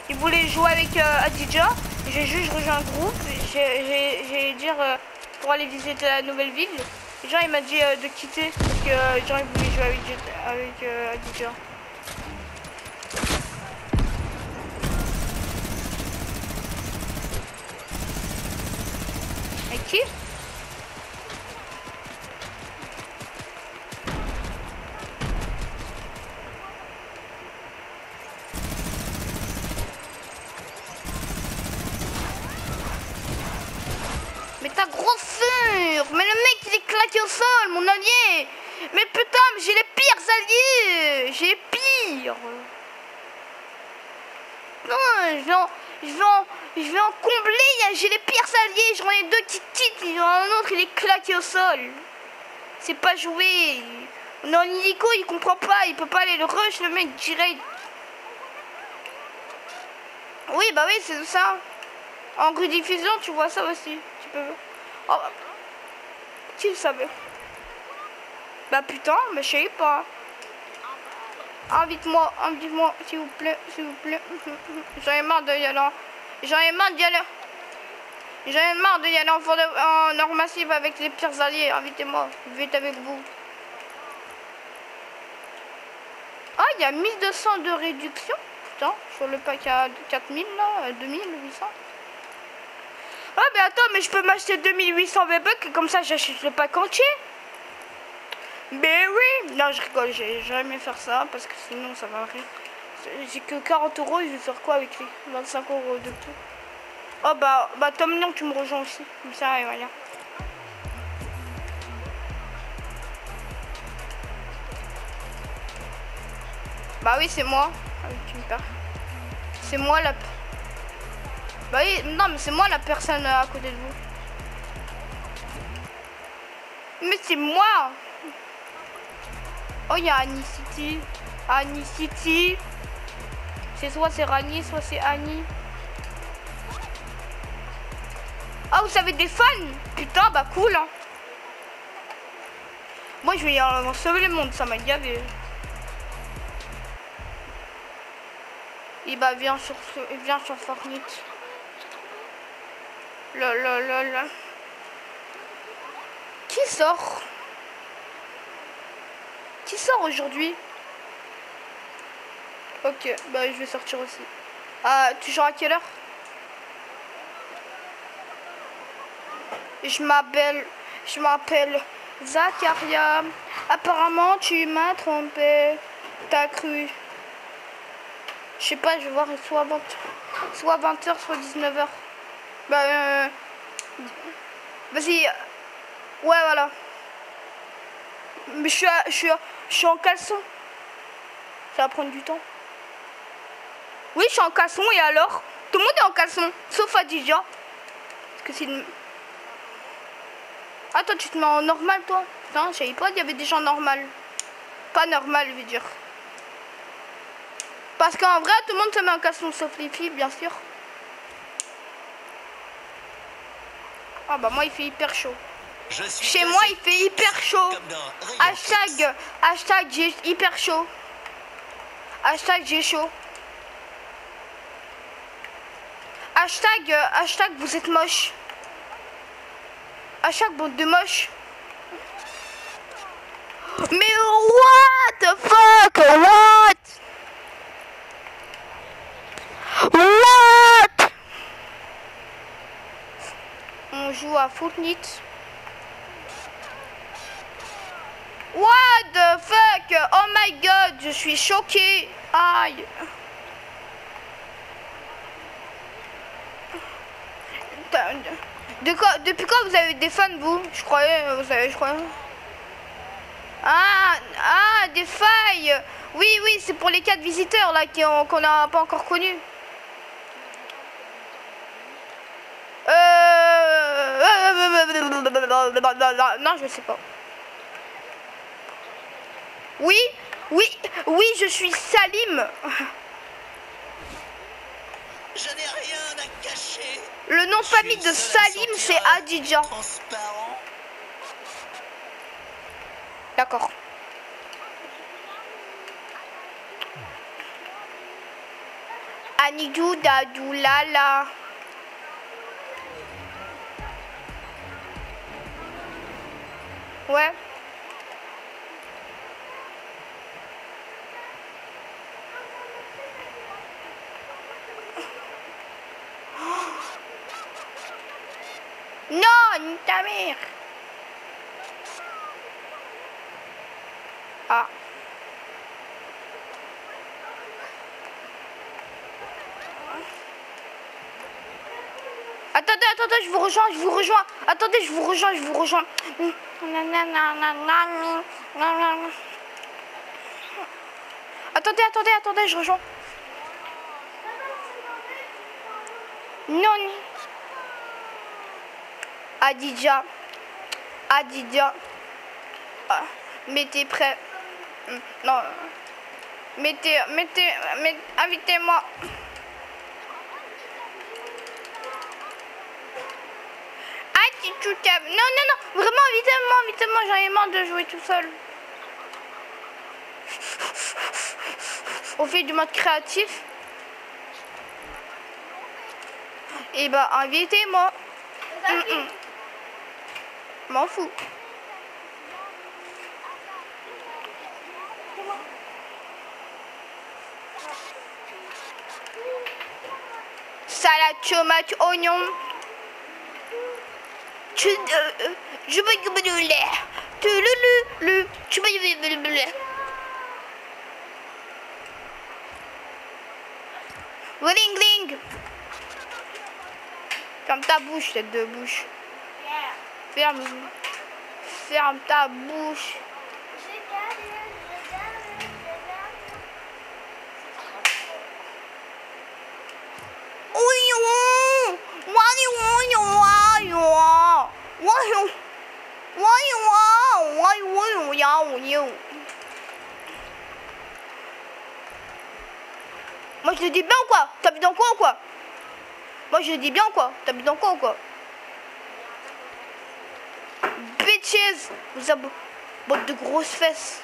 il voulait jouer avec Adidja. J'ai juste rejoint le groupe. J'ai dire pour aller visiter la nouvelle ville. Et genre il m'a dit de quitter parce que genre il voulait jouer avec Adidja. Avec qui? Mais ta grosseur! Mais le mec il est claqué au sol, mon allié! Mais putain, mais j'ai les pires alliés! J'ai les pires! Non, je vais en combler, j'ai les pires alliés, j'en ai deux qui titent, un autre il est claqué au sol. C'est pas joué. On est en hélico, il comprend pas, il peut pas aller le rush, le mec direct. Oui, bah oui, c'est ça. En rediffusion, tu vois ça aussi. Tu peux. Oh, qui le savait? Bah putain, mais je sais pas. Invite-moi, s'il vous plaît, s'il vous plaît. J'en ai marre d'y aller. J'en ai marre d'y aller. J'en ai marre d'y aller en or massif avec les pires alliés. Invitez-moi, vite avec vous. Ah, il y a 1200 de réduction. Putain, sur le pack à 4000 là, 2800. Ah, mais attends, mais je peux m'acheter 2800 V-Bucks et comme ça j'achète le pack entier. Mais oui. Non, je rigole, j'ai jamais faire ça parce que sinon ça va rien. J'ai que 40 euros, je vais faire quoi avec les 25 euros de tout? Oh bah Tom Lyon, tu me rejoins aussi. Comme ça, et voilà. Bah oui, c'est moi. Ah oui, tu me perds. C'est moi la... Bah oui, non, mais c'est moi la personne à côté de vous. Mais c'est moi. Oh, il y a Annie City. Annie City. C'est soit c'est Rani, soit c'est Annie. Ah, vous avez des fans? Putain, bah cool, hein. Moi, je vais en sauver le monde, ça m'a gavé. Et bah, viens sur Fortnite. Lol. Qui sort? Qui sort aujourd'hui? Ok, bah je vais sortir aussi. Ah, tu joues à quelle heure? Je m'appelle Zakaria. Apparemment, tu m'as trompé. T'as cru. Je sais pas, je vais voir soit 20h, soit 19h. Bah, vas-y. Ouais, voilà. Mais je suis en caleçon. Ça va prendre du temps. Oui, je suis en caleçon et alors? Tout le monde est en caleçon, sauf Adidja. Parce que c'est une... Ah, toi, tu te mets en normal, toi? Putain, je savais pas qu'il y avait des gens normaux. Pas normal, je veux dire. Parce qu'en vrai, tout le monde se met en caleçon, sauf les filles, bien sûr. Ah bah moi, il fait hyper chaud. Chez moi, il fait hyper chaud. Hashtag j'ai hyper chaud. Hashtag j'ai chaud. Hashtag vous êtes moche. Hashtag bande de moche. Mais what the fuck? What? On joue à Fortnite. What the fuck? Oh my god, je suis choquée. Aïe. Depuis quand vous avez des fans, vous? Je croyais. Ah, des failles. Oui, c'est pour les 4 visiteurs là qu'on n'a pas encore connus. Non, je sais pas. Oui, je suis Salim. Je n'ai rien à cacher. Le nom de famille de Salim, c'est Adidja. D'accord. Nanidou dadou lala. Ouais. Non, ta mère. Ah. Attendez, je vous rejoins. Attendez, je vous rejoins. Attendez, je rejoins. Non. Adidja. Ah, mettez prêt. Non. Invitez-moi. Non, vraiment, invitez-moi, j'en ai marre de jouer tout seul. On fait du mode créatif. Et bah, invitez-moi. M'en fous. Salade, tomate, oignon. Je veux du lait. Tu veux du lait. Ring. Ferme ta bouche, tête de bouche. Ferme ta bouche. Moi je le dis bien ou quoi? T'habites dans quoi ou quoi? Moi je le dis bien ou quoi? T'habites dans quoi ou quoi? Bitches! Vous avez bande de grosses fesses.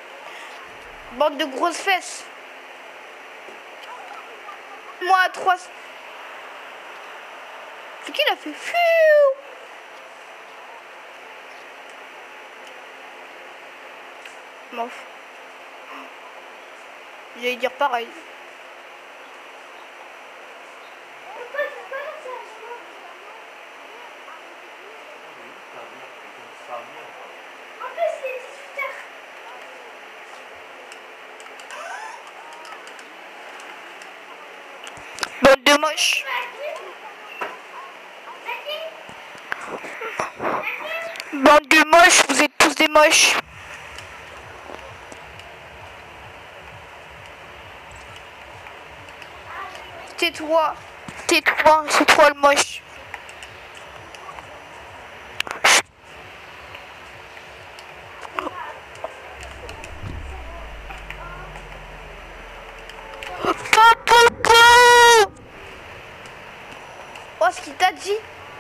Moi 3. C'est qui l'a fait? M'en fous. J'allais dire pareil. Bande de moches. Bande de moches, vous êtes tous des moches. Tais-toi, c'est toi le moche. Oh, ce qu'il t'a dit.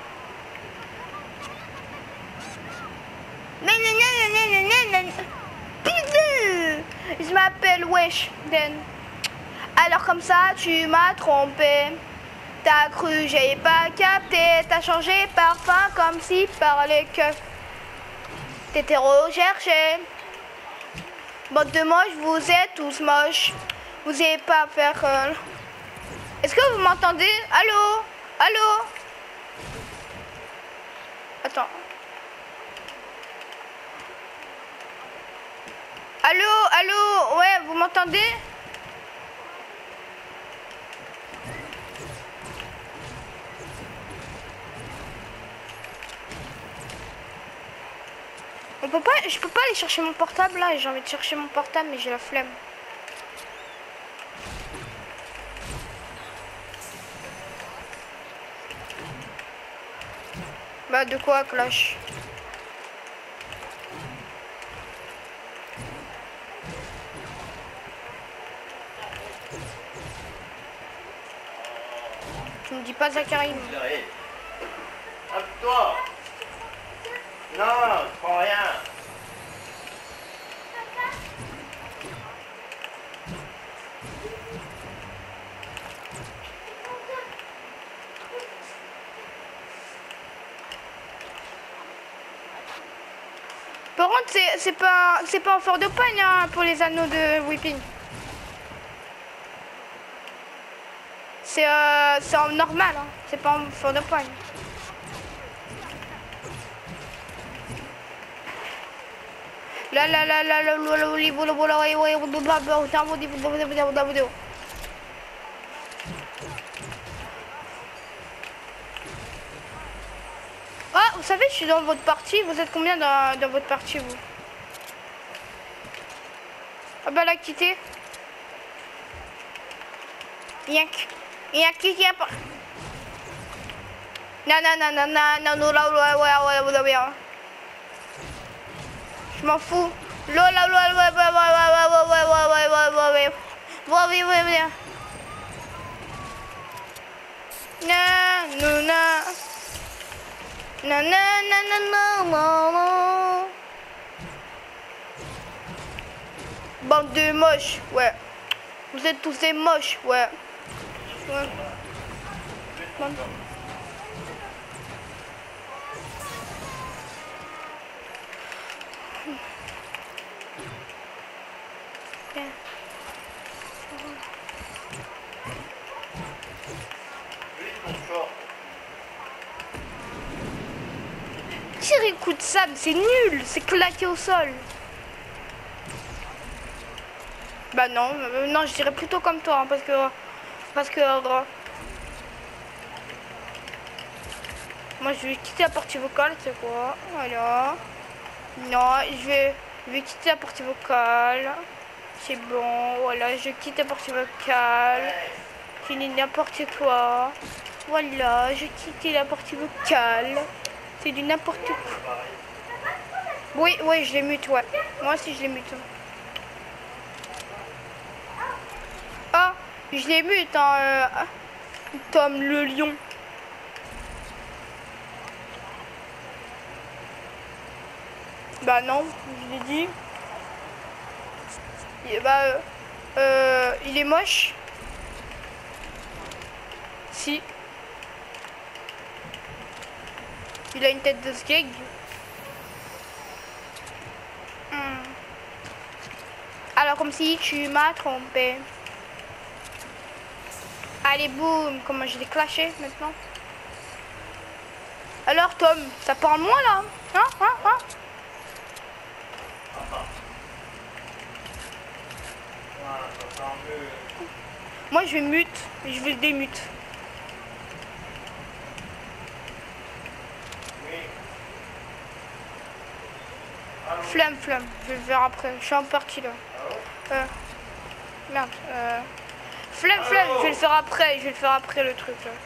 Je m'appelle Wesh Den. Alors comme ça, tu m'as trompé. T'as cru, j'ai pas capté. T'as changé parfum comme si par les keufs. T'étais recherché. Bande de moches, vous êtes tous moches. Vous n'avez pas faire... Est-ce que vous m'entendez? Allô? Attends. Allô? Ouais, vous m'entendez? Je peux pas aller chercher mon portable là, j'ai envie de chercher mon portable mais j'ai la flemme. Bah de quoi Clash? Tu me dis pas Zachary. Toi. Non, je prends rien. Par contre, c'est pas en fort de pagne hein, pour les anneaux de whipping. C'est en normal, hein. C'est pas en fort de pagne. La la la la la la la. Ah, vous savez, je suis dans votre partie. Vous êtes combien dans votre partie, vous? Ah bah, la quitter. Yank. Yank qui a pas. Non, non, non, non, non, non, non, ouais. Je m'en fous. Non. Bande de moches, ouais. Vous êtes tous des moches, ouais. Bande. Tirer coup de sable, c'est nul, c'est claqué au sol. Bah non, non, je dirais plutôt comme toi, hein, parce que moi je vais quitter la partie vocale, c'est quoi? Voilà. Non, je vais quitter la partie vocale. C'est bon, voilà, je quitte la partie vocale. C'est n'importe quoi. Voilà, je quitte la partie vocale. C'est du n'importe quoi. Oui, je les mute, ouais. Moi aussi je les mute. Ah, je les mute, hein, Tom le lion. Bah non, je l'ai dit. Et bah, il est moche. Si. Il a une tête de skeg. Alors comme si tu m'as trompé. Allez boum, comment je l'ai clashé maintenant. Alors Tom, ça parle moins là, hein? Moi je vais mute, et je vais le démute. Flemme, je vais le faire après, je suis en partie là. Merde, flemme, je vais le faire après, le truc là.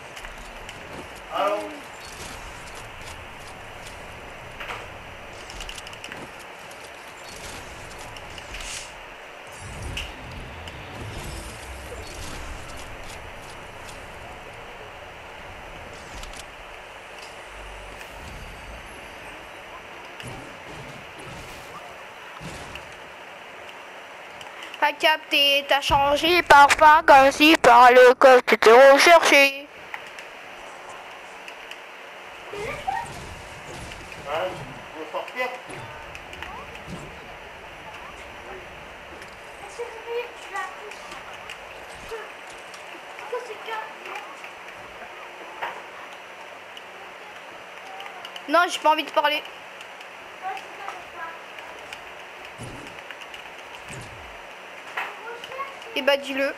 T'as capté, t'as changé parfum comme si par le code tu te recherchais. Faut sortir. Non, j'ai pas envie de parler. Et bah dis-le.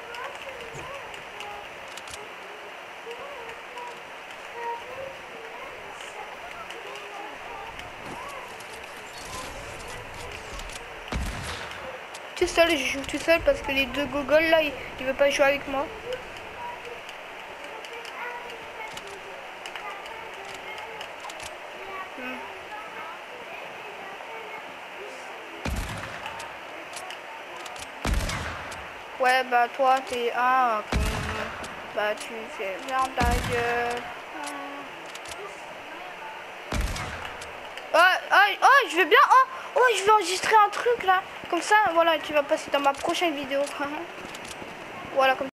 Tout seul, je joue tout seul parce que les deux gogoles là, ils veulent pas jouer avec moi. Ouais, bah toi t'es un con. Bah tu fais bien ta gueule. Oh, je vais bien. Oh, je vais enregistrer un truc là. Comme ça, voilà, tu vas passer dans ma prochaine vidéo. Voilà, comme